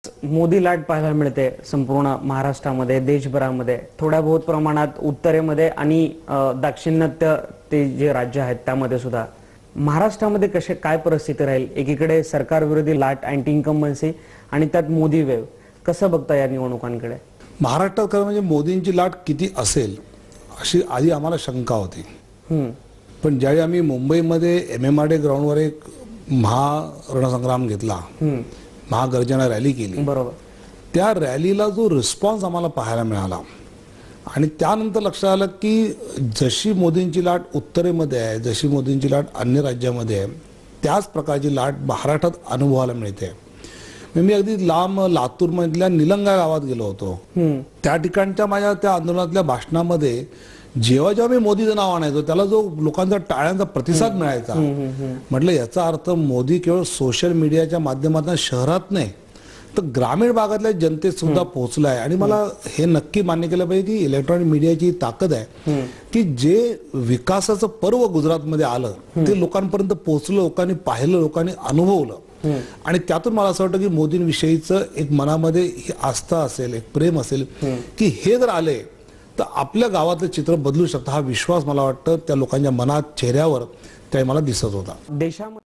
मोदी लाट पाहायला मिळते संपूर्ण महाराष्ट्रामध्ये, देशभरामध्ये, थोड्या बहुत प्रमाणात उत्तरेमध्ये आणि दाक्षिणात्य ते जे राज्य आहेत त्यामध्ये सुद्धा. महाराष्ट्रामध्ये कसे काय परिस्थिती राहील? एकीकडे सरकार विरोधी लाट, अँटी इन्कम्बन्सी आणि त्यात मोदी वेव, कसं बघता या निवडणुकांकडे? महाराष्ट्रात खरं म्हणजे मोदींची लाट किती असेल अशी आधी आम्हाला शंका होती. पण ज्यावेळी आम्ही मुंबईमध्ये MMRD ग्राउंडवर एक महारणसंग्राम घेतला, महागर्जना रॅली केली, बरोबर, त्या रॅलीला जो रिस्पॉन्स आम्हाला पाहायला मिळाला आणि त्यानंतर लक्षात आलं की जशी मोदींची लाट उत्तरेमध्ये आहे, जशी मोदींची लाट अन्य राज्यामध्ये आहे, त्याच प्रकारची लाट महाराष्ट्रात अनुभवायला मिळते. मी अगदी लांब लातूरमधल्या निलंगा गावात गेलो होतो. त्या ठिकाणच्या माझ्या त्या आंदोलनातल्या भाषणामध्ये जेव्हा मी मोदीचं नाव आणायचो त्याला जो लोकांचा टाळ्यांचा प्रतिसाद मिळायचा, म्हटलं याचा अर्थ मोदी केवळ सोशल मीडियाच्या माध्यमातून शहरात नाही तर ग्रामीण भागातल्या जनतेत सुद्धा पोहोचलाय. आणि मला हे नक्की मान्य केलं पाहिजे की इलेक्ट्रॉनिक मीडियाची ताकद आहे की जे विकासाचं पर्व गुजरातमध्ये आलं ते लोकांपर्यंत पोहोचलं, लोकांनी पाहिलं, लोकांनी अनुभवलं. आणि त्यातून मला असं वाटतं की मोदींविषयीचं एक मनामध्ये ही आस्था असेल, एक प्रेम असेल की हे जर आले तर आपल्या गावातलं चित्र बदलू शकतं. हा विश्वास मला वाटतं त्या लोकांच्या मनात, चेहऱ्यावर त्या मला दिसत होता. देशामध्ये